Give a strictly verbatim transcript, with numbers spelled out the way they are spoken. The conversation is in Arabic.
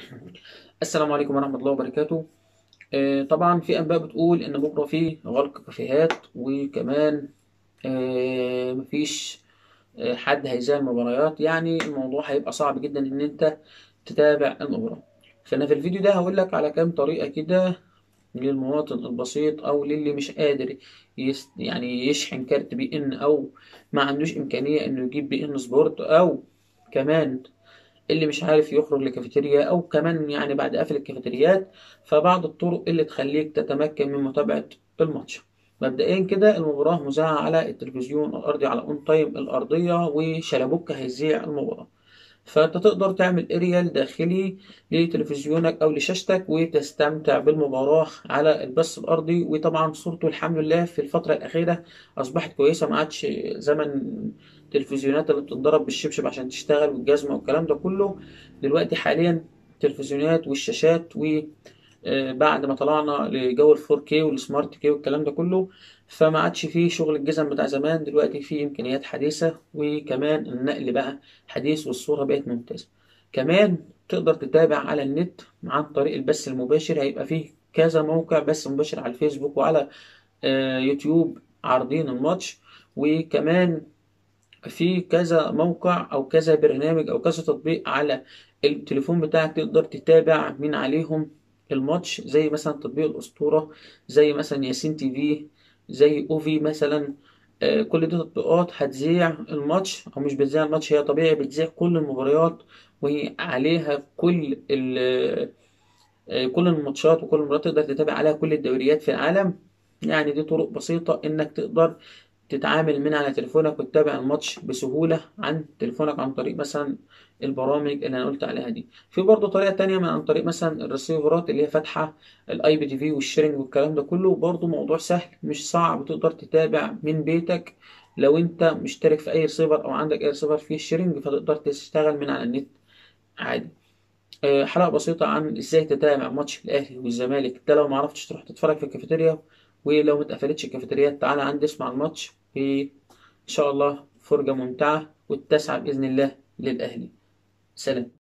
السلام عليكم ورحمة الله وبركاته. آه، طبعا في أنباء بتقول إن بكرة في غلق كافيهات، وكمان آه، مفيش آه، حد هيذاع المباريات. يعني الموضوع هيبقى صعب جدا إن أنت تتابع المباراة. فأنا في الفيديو ده هقول لك على كام طريقة كده للمواطن البسيط أو للي مش قادر يس يعني يشحن كارت بي إن، أو ما عندوش إمكانية إنه يجيب بي إن سبورت، أو كمان اللي مش عارف يخرج لكافيتيريا، او كمان يعني بعد قفل الكافيتريات. فبعض الطرق اللي تخليك تتمكن من متابعة الماتش. مبدئيا كده المباراة مذاعة على التلفزيون الأرضي على أون تايم الأرضية، وشلبوكة هيذيع المباراة. فأنت تقدر تعمل اريال داخلي لتلفزيونك أو لشاشتك وتستمتع بالمباراة على البث الأرضي. وطبعا صورته الحمد لله في الفترة الأخيرة أصبحت كويسة، ما عادش زمن التلفزيونات اللي بتتضرب بالشبشب عشان تشتغل والجزمة والكلام ده كله. دلوقتي حاليا التلفزيونات والشاشات، وبعد ما طلعنا لجو ال فور كيه والسمارت كي والكلام ده كله، فما عادش فيه شغل الجزم بتاع زمان. دلوقتي فيه إمكانيات حديثة، وكمان النقل بقى حديث والصورة بقت ممتازة. كمان تقدر تتابع على النت عن طريق البث المباشر. هيبقى فيه كذا موقع بث مباشر على الفيسبوك وعلى آه، يوتيوب عارضين الماتش. وكمان في كذا موقع او كذا برنامج او كذا تطبيق على التليفون بتاعك تقدر تتابع من عليهم الماتش، زي مثلا تطبيق الاسطوره، زي مثلا ياسين تي في، زي اوفي مثلا. آه، كل دي تطبيقات هتذيع الماتش، او مش بتذيع الماتش، هي طبيعي بتذيع كل المباريات، وعليها كل ال آه، كل الماتشات وكل المباريات. تقدر تتابع عليها كل الدوريات في العالم. يعني دي طرق بسيطة انك تقدر تتعامل من على تليفونك وتتابع الماتش بسهولة عن تليفونك، عن طريق مثلا البرامج اللي انا قلت عليها دي. في برضه طريقة تانية من عن طريق مثلا الريسيفرات اللي هي فاتحة الاي بي تي في والشيرنج والكلام ده كله. برضه موضوع سهل مش صعب، تقدر تتابع من بيتك لو انت مشترك في اي ريسيفر او عندك اي ريسيفر فيه الشيرنج، فتقدر تشتغل من على النت عادي. آه، حلقة بسيطة عن ازاي تتابع ماتش الاهلي والزمالك ده لو معرفتش تروح تتفرج في الكافيتيريا. ولو متقفلتش الكافيتريات تعالى عندي اسمع الماتش، وان شاء الله فرجة ممتعة والتاسعة بإذن الله للأهلي. سلام.